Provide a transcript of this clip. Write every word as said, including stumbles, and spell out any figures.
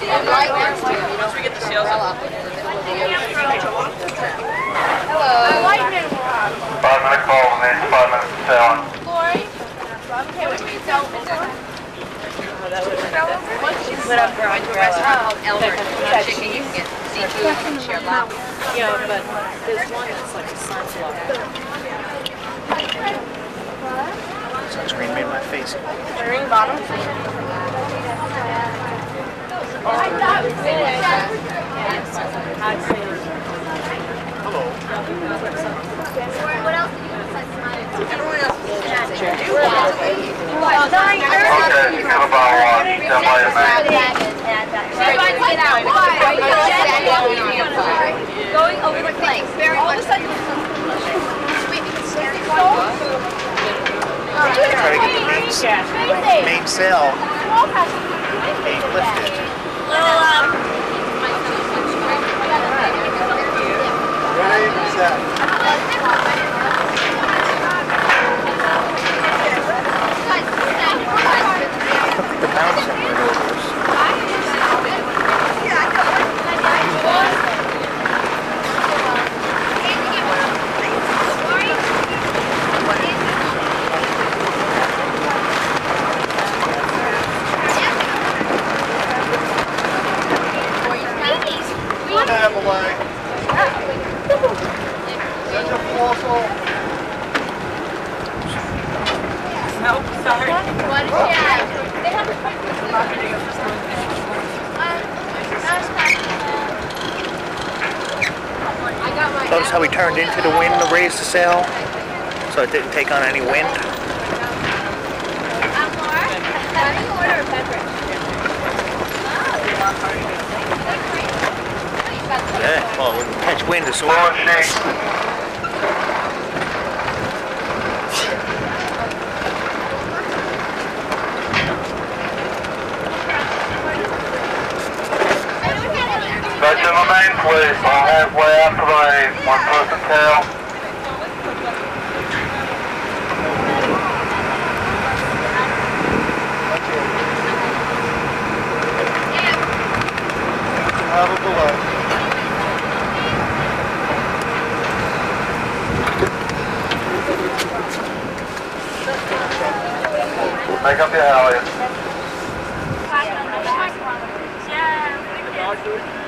right next to you. Once we get the sails up. Hello. Five minute call, man. Five minutes to sailing. Lori? Okay, what do you tell me? Put up her Went to a restaurant called Elmer. Chicken, you can get seafood and share lobster. Yeah, but there's one that's like a sunflower. Sunscreen made my face. Ring bottom. Hello. What else did you decide? Everyone else is Okay, you have about uh, ten minutes, man. Going over the place. Very all of a sudden. Try to get the main, main sail being lifted. Ready, set. The bouncing maneuvers. Have away. Such a colossal. No, sorry. What did you have? They have the Notice how we turned into the wind to raise the sail, so it didn't take on any wind. Yeah, well, we can catch wind as well. Back to the main fleet. I'm halfway after the one person tail. Have a delay. Make up your halyards. Yeah.